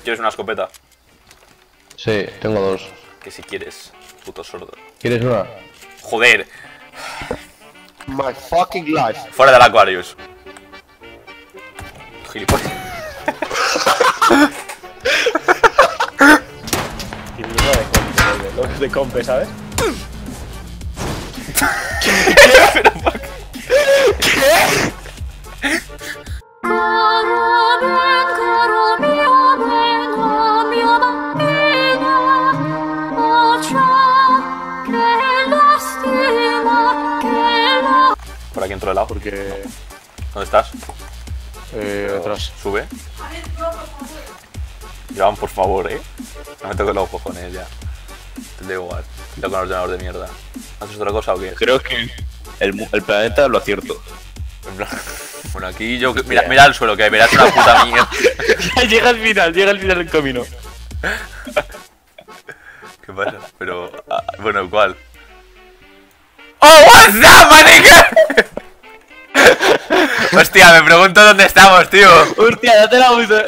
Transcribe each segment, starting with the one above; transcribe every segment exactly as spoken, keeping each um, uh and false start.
¿Quieres una escopeta? Sí, tengo dos. Que si quieres, puto sordo. ¿Quieres una? Joder. My fucking life. Fuera del Aquarius. Gilipollas. Los de compe, ¿sabes? Pero, fuck. Por aquí entro de lado. Porque... ¿Dónde estás? Eh, atrás. Sube. Joan, por favor, eh. No me toques los cojones ya. Te da igual. Te toco un ordenador de mierda. ¿Haces otra cosa o qué? Creo que el, el planeta lo acierto. En plan... Bueno, aquí yo... Mira, mira el suelo, que verás una puta mierda. Llega al final, llega al final del camino. ¿Qué pasa? Pero... Ah, bueno, ¿cuál? ¡Oh, what's up, manica! Hostia, me pregunto dónde estamos, tío. Hostia, date la uso.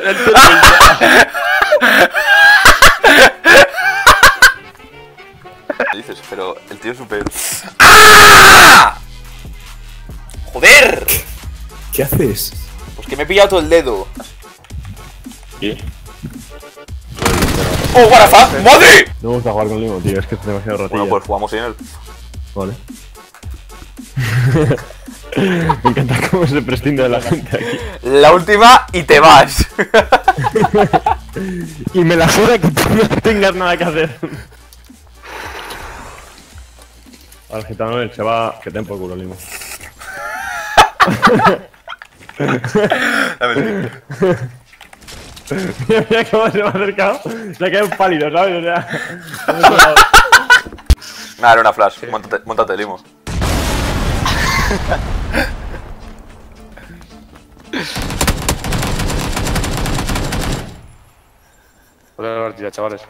¿Qué dices? Pero el tío es súper... ¡Ah! ¡Joder! ¿Qué haces? Pues que me he pillado todo el dedo. ¿Qué? ¡Oh, what the fuck! ¡Madre! No me gusta jugar con Limo, tío, es que es demasiado ratilla. Bueno, pues jugamos sin él. Vale. Me encanta cómo se prescinde de la gente aquí. La última y te vas. Y me la suda que tú no tengas nada que hacer. Al gitano el chaval, que te por culo, Limo. Dame el Mira, mira cómo se me ha acercado. Se ha quedado pálido, ¿sabes? O sea. Nada, era una flash. Móntate, móntate, Limo. Hola la partida, chavales.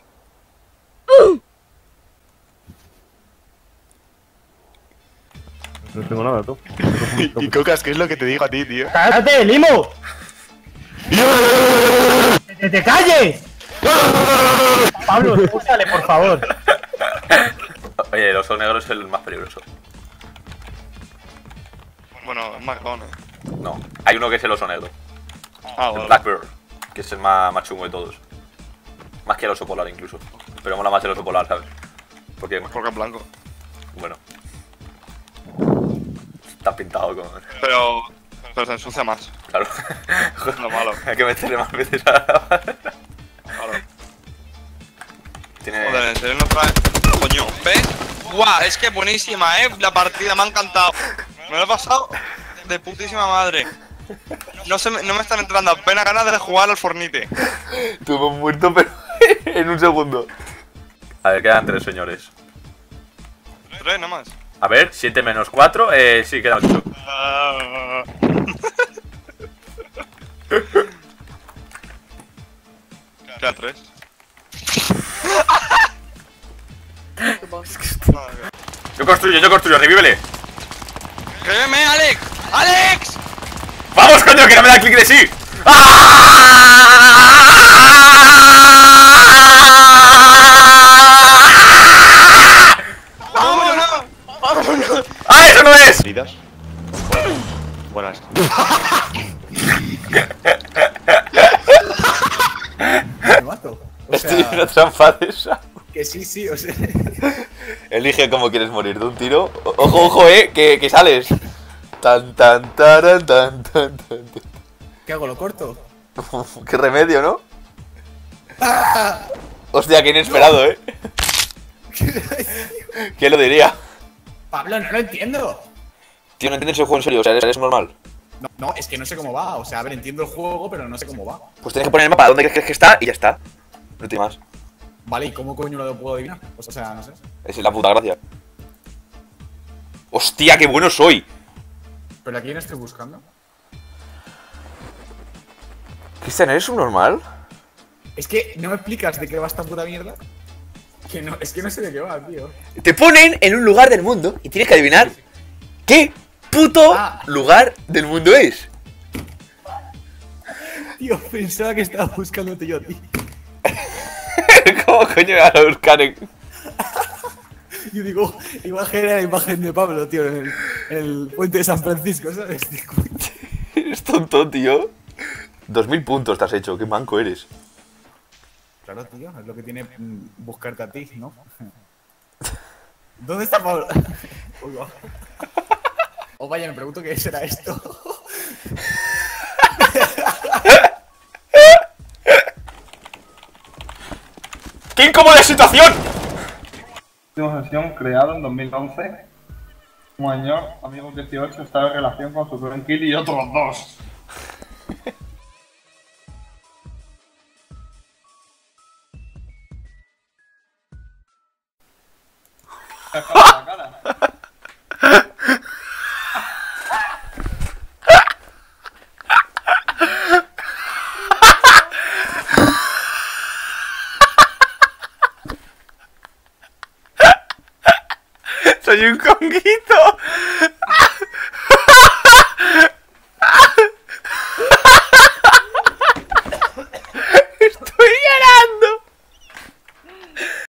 No tengo nada, tú. Y Cocas, ¿qué es lo que te digo a ti, tío? ¡Cállate, Limo! ¡Que te calles! Pablo, escúchale, por favor. Oye, el oso negro es el más peligroso. Bueno, más cojones. No, hay uno que es el oso negro. Ah, El bueno. Blackbird, que es el más, más chungo de todos. Más que el oso polar incluso. Pero mola más el oso polar, ¿sabes? Porque, Porque es blanco. bueno. Está pintado con... Pero... Pero se ensucia más. Claro. Es lo malo. Hay que meterle más veces a la barra. Claro. Tiene... Joder, en serio no trae... Coño, ¿ves? Guau, es que buenísima, eh. La partida me ha encantado. Me lo he pasado de putísima madre. No, se me, no me están entrando apenas ganas de jugar al Fornite. Tuvo muerto, pero en un segundo. A ver, quedan tres señores. Tres nomás. A ver, siete menos cuatro, eh, sí, quedan ocho. Quedan tres. Yo construyo, yo construyo, revívele. ¡Créeme, Alex! ¡Alex! ¡Vamos, coño, que no me da clic de sí! ¡Vámonos! ¡Vámonos! ¡Ah, eso no es! ¿Heridas? Buenas. Me mato. O Estoy en sea, una trampa de esa. que sí, sí, o sea. Elige cómo quieres morir, de un tiro. O- Ojo, ojo, eh, que, que sales. Tan, tan, taran, tan, tan, tan, tan. ¿Qué hago? ¿Lo corto? Uf, qué remedio, ¿no? Hostia, qué inesperado, eh. ¿Quién lo diría? Pablo, no lo entiendo. Tío, no entiendes el juego en serio, o sea, eres, eres normal. No, no, es que no sé cómo va. O sea, a ver, entiendo el juego, pero no sé cómo va. Pues tienes que poner el mapa donde crees que está y ya está. No tiene más. Vale, ¿y cómo coño lo puedo adivinar? Pues, o sea, no sé. Esa es la puta gracia. Hostia, qué bueno soy. ¿Pero a quién estoy buscando? Cristian, ¿eres un normal? Es que no me explicas de qué va esta puta mierda. Que no, es que no sé de qué va, tío. Te ponen en un lugar del mundo y tienes que adivinar qué puto Ah. lugar del mundo es. Tío, pensaba que estaba buscándote yo a ti. ¿Cómo coño me van a buscar en...? Yo digo, imagen era la imagen de Pablo, tío, en el, en el puente de San Francisco, ¿sabes? Eres tonto, tío. Dos mil puntos te has hecho, qué manco eres. Claro, tío, es lo que tiene mm, buscarte a ti, ¿no? ¿Dónde está Pablo? Uy, va. Oh, vaya, me pregunto qué será esto. ¡Qué incómoda situación! Última sesión creado en dos mil once. Un año, amigos dieciocho, estaba en relación con su primer kill y otros dos. La cara. Soy un conguito.